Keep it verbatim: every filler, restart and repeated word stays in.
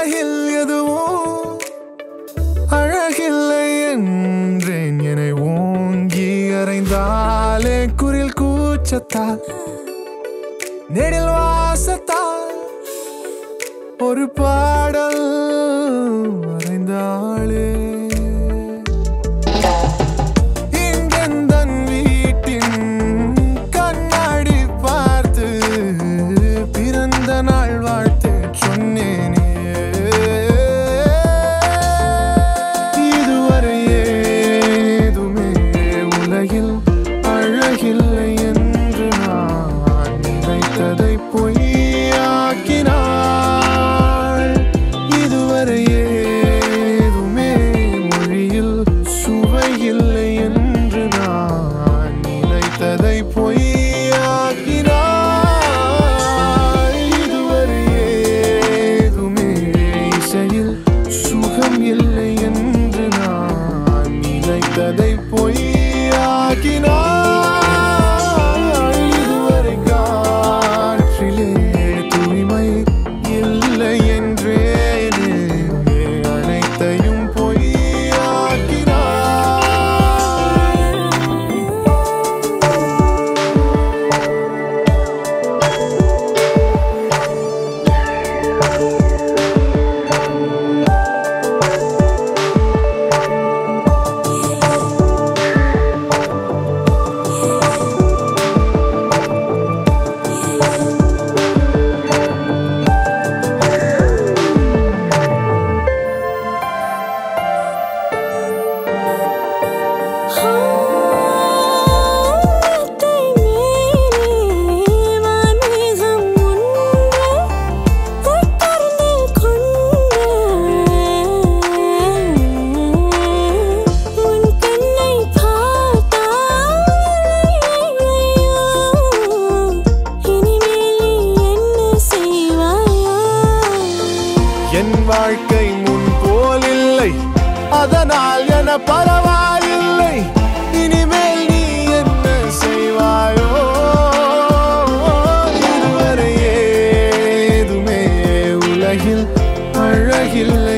உலகில் எதுவும் அழகில்லை என்றேன் என்னை ஓங்கி அறைந்தாலே குரில் கூச்சத்தால் நெடில் வாசத்தால் ஒரு பாடல் வரைந்தாளே இங்கெந்தன் வீட்டின் கண்ணாடி பார்த்து பிறந்த நாள் வாழ்த்து சொன்னேனே இதுவரை ஏதுமே உலகில் அழகில்லை என்று நான் நினைத்ததை பொய்யாக்கினாள் இதுவரை ஏதுமே மொழியில் சுவையில்லை என்று நான் நினைத்ததை பொய்யாக்கினாள் இதுவரை ஏதுமே இசையில் சுகம் இல்லை என்று நான் நினைத்ததை பொய்யாக்கினாள் இதுவரை காற்றிலே தூய்மை இல்லை என்றேனே அனைத்தையும் பொய்யாக்கினாள் என் வாழ்க்கை முன் போல் இல்லை அதனால் என பரவாயில்லை இனிமேல் நீ என்ன செய்வாயோ இதுவரை ஏதுமே உலகில் அழகில்லை